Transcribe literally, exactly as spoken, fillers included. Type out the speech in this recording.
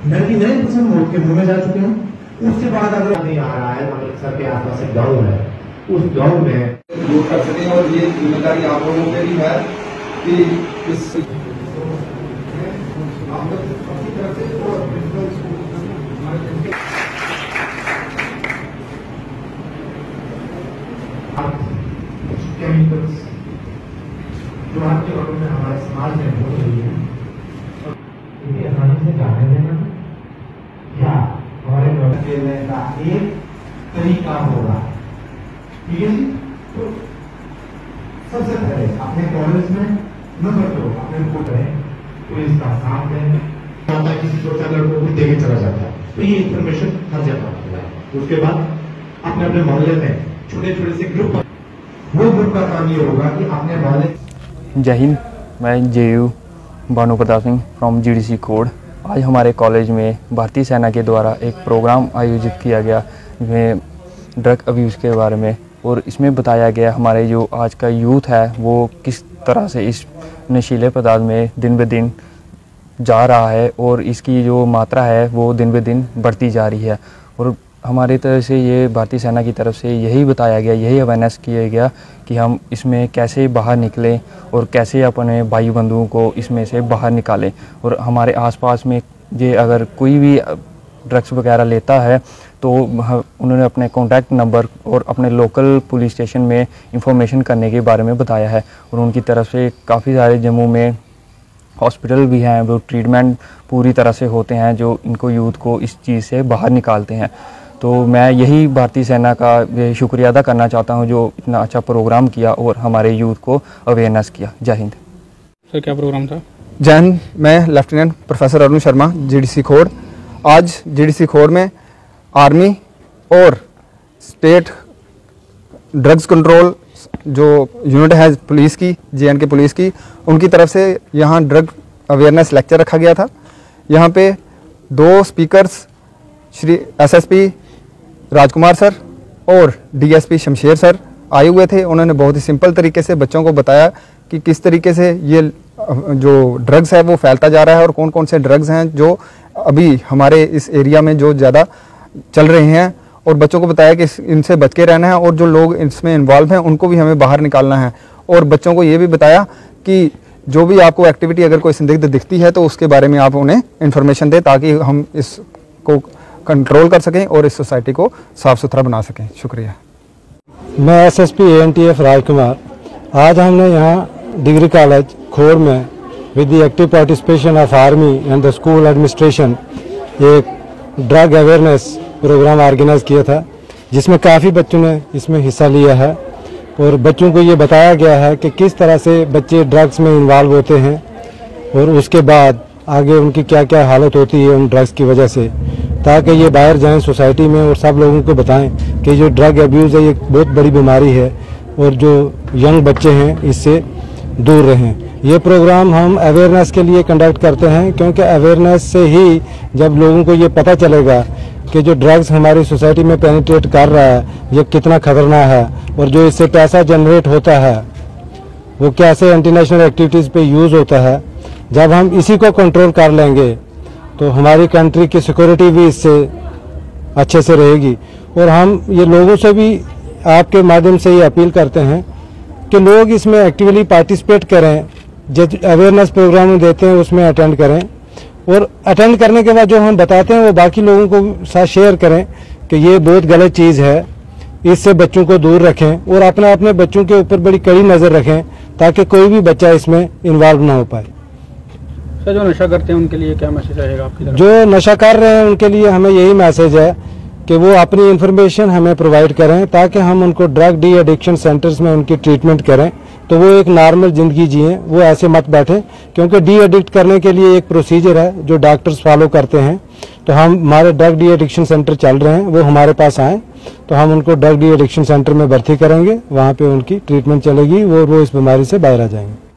निन्यानवे percent vote के मुंह में जा चुके हैं। उसके बाद अगर नहीं आ रहा है, अमृतसर के आसपास एक गाँव है, उस गाँव में वोट कर सके। और ये जिम्मेदारी आप लोगों के भी है कि इस केमिकल्स जो आपके वक्त में हमारे समाज में हो रही है, इन्हें आसानी से जाने देना या हमारे घर खेलने का एक तरीका होगा। ठीक है जी। तो सबसे पहले अपने कॉलेज में नंबर दो अपने को करें, पुलिस का साथ दें, किसी दो चार लड़कों को देके चला जाता है, तो ये इन्फॉर्मेशन हर जगह होता है। उसके बाद अपने अपने मोहल्ले में छोटे छोटे से ग्रुप, वो ग्रुप का काम ये होगा कि अपने मोहल्ले। जय हिंद, मैं J U Bhanu Pratap Singh from G D C Khod. आज हमारे कॉलेज में भारतीय सेना के द्वारा एक प्रोग्राम आयोजित किया गया जिसमें ड्रग अब्यूज़ के बारे में, और इसमें बताया गया हमारे जो आज का यूथ है वो किस तरह से इस नशीले पदार्थ में दिन ब दिन जा रहा है और इसकी जो मात्रा है वो दिन ब दिन बढ़ती जा रही है। और हमारी तरफ से ये भारतीय सेना की तरफ से यही बताया गया, यही अवेयरनेस किया गया कि हम इसमें कैसे बाहर निकलें और कैसे अपने भाई बंधुओं को इसमें से बाहर निकालें। और हमारे आसपास में ये अगर कोई भी ड्रग्स वगैरह लेता है तो उन्होंने अपने कॉन्टैक्ट नंबर और अपने लोकल पुलिस स्टेशन में इंफॉर्मेशन करने के बारे में बताया है। और उनकी तरफ से काफ़ी सारे जम्मू में हॉस्पिटल भी हैं, वो ट्रीटमेंट पूरी तरह से होते हैं जो इनको यूथ को इस चीज़ से बाहर निकालते हैं। तो मैं यही भारतीय सेना का शुक्रिया अदा करना चाहता हूं जो इतना अच्छा प्रोग्राम किया और हमारे यूथ को अवेयरनेस किया। जय हिंद। सर क्या प्रोग्राम था? जय हिंद, मैं lieutenant professor Arun Sharma, G D C Khod. आज जी डी सी खोड़ में आर्मी और स्टेट ड्रग्स कंट्रोल जो यूनिट है पुलिस की, जे एंड के पुलिस की, उनकी तरफ से यहाँ ड्रग अवेयरनेस लेक्चर रखा गया था। यहाँ पे दो speakers Shri S S P Rajkumar sir और D S P Shamsher sir आए हुए थे। उन्होंने बहुत ही सिंपल तरीके से बच्चों को बताया कि किस तरीके से ये जो ड्रग्स है वो फैलता जा रहा है और कौन कौन से ड्रग्स हैं जो अभी हमारे इस एरिया में जो ज़्यादा चल रहे हैं, और बच्चों को बताया कि इनसे बच के रहना है और जो लोग इसमें इन्वॉल्व हैं उनको भी हमें बाहर निकालना है। और बच्चों को ये भी बताया कि जो भी आपको एक्टिविटी अगर कोई संदिग्ध दिखती है तो उसके बारे में आप उन्हें इन्फॉर्मेशन दें ताकि हम इसको कंट्रोल कर सकें और इस सोसाइटी को साफ़ सुथरा बना सकें। शुक्रिया। मैं S S P A N T F Rajkumar. आज हमने यहाँ डिग्री कॉलेज खोड़ में with the active participation of army and the school administration एक ड्रग अवेयरनेस प्रोग्राम ऑर्गेनाइज किया था, जिसमें काफ़ी बच्चों ने इसमें हिस्सा लिया है। और बच्चों को ये बताया गया है कि किस तरह से बच्चे ड्रग्स में इन्वॉल्व होते हैं और उसके बाद आगे उनकी क्या क्या हालत होती है उन ड्रग्स की वजह से, ताकि ये बाहर जाएं सोसाइटी में और सब लोगों को बताएं कि जो ड्रग अब्यूज़ है ये बहुत बड़ी बीमारी है और जो यंग बच्चे हैं इससे दूर रहें। ये प्रोग्राम हम अवेयरनेस के लिए कंडक्ट करते हैं क्योंकि अवेयरनेस से ही जब लोगों को ये पता चलेगा कि जो ड्रग्स हमारी सोसाइटी में पेनिट्रेट कर रहा है ये कितना खतरनाक है और जो इससे पैसा जनरेट होता है वो कैसे इंटरनेशनल एक्टिविटीज़ पे यूज़ होता है, जब हम इसी को कंट्रोल कर लेंगे तो हमारी कंट्री की सिक्योरिटी भी इससे अच्छे से रहेगी। और हम ये लोगों से भी आपके माध्यम से ये अपील करते हैं कि लोग इसमें एक्टिवली पार्टिसिपेट करें, जो अवेयरनेस प्रोग्राम देते हैं उसमें अटेंड करें और अटेंड करने के बाद जो हम बताते हैं वो बाकी लोगों को साथ शेयर करें कि ये बहुत गलत चीज़ है, इससे बच्चों को दूर रखें और अपने अपने बच्चों के ऊपर बड़ी कड़ी नज़र रखें ताकि कोई भी बच्चा इसमें इन्वॉल्व ना हो पाए। सर जो नशा करते हैं उनके लिए क्या मैसेज रहेगा आपकी तरफ? जो नशा कर रहे हैं उनके लिए हमें यही मैसेज है कि वो अपनी इन्फॉर्मेशन हमें प्रोवाइड करें ताकि हम उनको ड्रग डी एडिक्शन सेंटर्स में उनकी ट्रीटमेंट करें तो वो एक नॉर्मल ज़िंदगी जिएं, वो ऐसे मत बैठें, क्योंकि डी एडिक्ट करने के लिए एक प्रोसीजर है जो डॉक्टर्स फॉलो करते हैं। तो हम हमारे ड्रग डी एडिक्शन सेंटर चल रहे हैं, वो हमारे पास आएँ तो हम उनको ड्रग डी एडिक्शन सेंटर में भर्ती करेंगे, वहाँ पे उनकी ट्रीटमेंट चलेगी, वो वो इस बीमारी से बाहर आ जाएंगे।